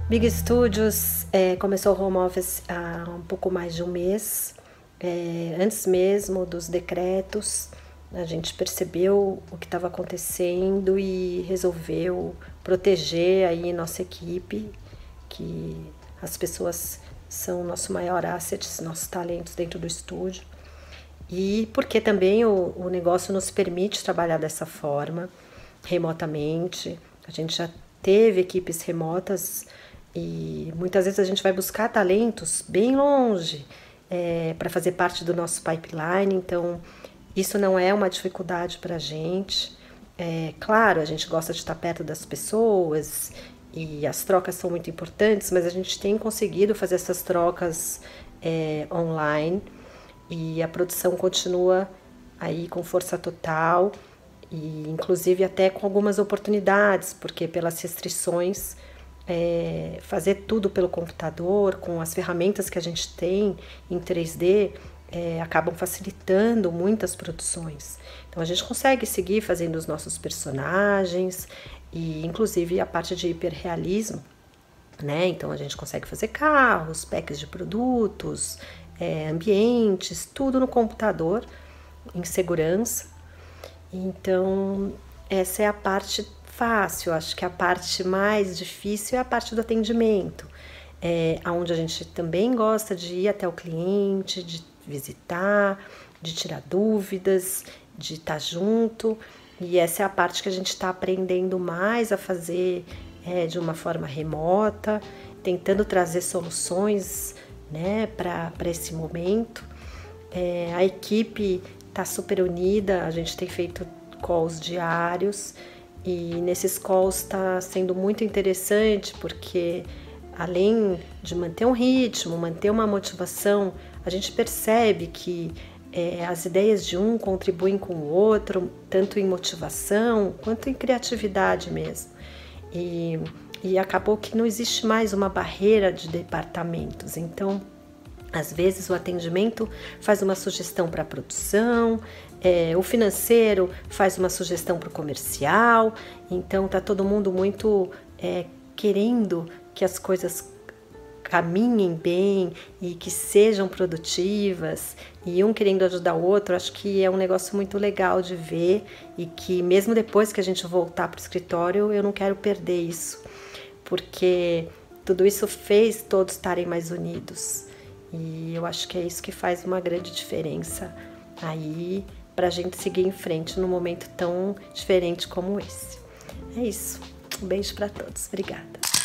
Big Studios começou o home office há um pouco mais de um mês, antes mesmo dos decretos. A gente percebeu o que estava acontecendo e resolveu proteger aí nossa equipe, que as pessoas são nosso maior asset, nossos talentos dentro do estúdio. E porque também o negócio nos permite trabalhar dessa forma, remotamente. A gente já teve equipes remotas e muitas vezes a gente vai buscar talentos bem longe para fazer parte do nosso pipeline, então isso não é uma dificuldade para a gente. Claro, a gente gosta de estar perto das pessoas e as trocas são muito importantes, mas a gente tem conseguido fazer essas trocas online e a produção continua aí com força total e inclusive até com algumas oportunidades, porque pelas restrições fazer tudo pelo computador, com as ferramentas que a gente tem em 3D, acabam facilitando muitas produções. Então a gente consegue seguir fazendo os nossos personagens e inclusive a parte de hiperrealismo, né? Então a gente consegue fazer carros, packs de produtos, ambientes, tudo no computador, em segurança. Então essa é a parte fácil. Acho que a parte mais difícil é a parte do atendimento, onde a gente também gosta de ir até o cliente, de visitar, de tirar dúvidas, de estar junto. E essa é a parte que a gente está aprendendo mais a fazer de uma forma remota, tentando trazer soluções, né, para esse momento. A equipe está super unida, a gente tem feito calls diários e nesses calls está sendo muito interessante porque além de manter um ritmo, manter uma motivação, a gente percebe que as ideias de um contribuem com o outro, tanto em motivação quanto em criatividade mesmo. E acabou que não existe mais uma barreira de departamentos. Então, às vezes o atendimento faz uma sugestão para a produção, o financeiro faz uma sugestão para o comercial. Então tá todo mundo muito querendo que as coisas caminhem bem e que sejam produtivas e um querendo ajudar o outro. Acho que é um negócio muito legal de ver e que mesmo depois que a gente voltar para o escritório eu não quero perder isso, porque tudo isso fez todos estarem mais unidos e eu acho que é isso que faz uma grande diferença aí para a gente seguir em frente num momento tão diferente como esse. É isso, um beijo para todos, obrigada.